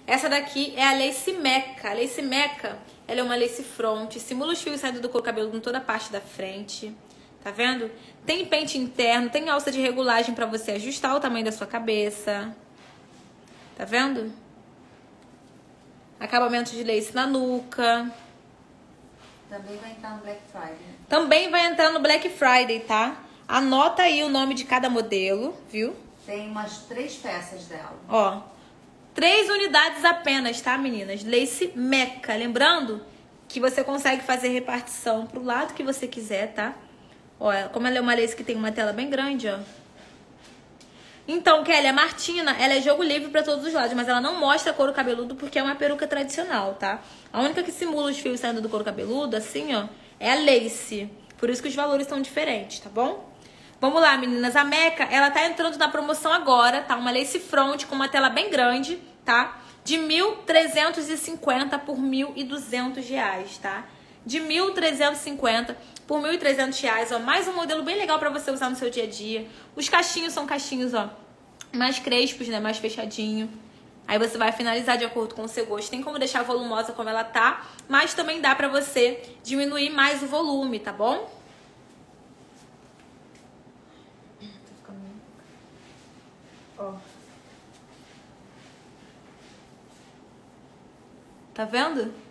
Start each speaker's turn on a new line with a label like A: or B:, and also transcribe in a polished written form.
A: Essa daqui é a lace meca. A lace meca, ela é uma lace front, simula os fios saindo do couro cabeludo em toda a parte da frente. Tá vendo? Tem pente interno, tem alça de regulagem pra você ajustar o tamanho da sua cabeça. Tá vendo? Acabamento de lace na nuca.
B: Também vai entrar no Black Friday.
A: Também vai entrar no Black Friday, tá? Anota aí o nome de cada modelo, viu?
B: Tem umas 3 peças dela.
A: Ó, 3 unidades apenas, tá, meninas? Lace meca. Lembrando que você consegue fazer repartição pro lado que você quiser, tá? Ó, como ela é uma lace que tem uma tela bem grande, ó. Então, Kelly, a Martina, ela é jogo livre pra todos os lados, mas ela não mostra couro cabeludo porque é uma peruca tradicional, tá? A única que simula os fios saindo do couro cabeludo, assim, ó, é a lace. Por isso que os valores são diferentes, tá bom? Vamos lá, meninas. A meca, ela tá entrando na promoção agora, tá? Uma lace front com uma tela bem grande, tá? De R$ 1.350 por R$ 1.200, tá? De R$ 1.350 por R$ 1.300, ó. Mais um modelo bem legal pra você usar no seu dia a dia. Os cachinhos são cachinhos, ó, mais crespos, né? Mais fechadinho. Aí você vai finalizar de acordo com o seu gosto. Tem como deixar volumosa como ela tá, mas também dá pra você diminuir mais o volume, tá bom? Ó. Tá vendo?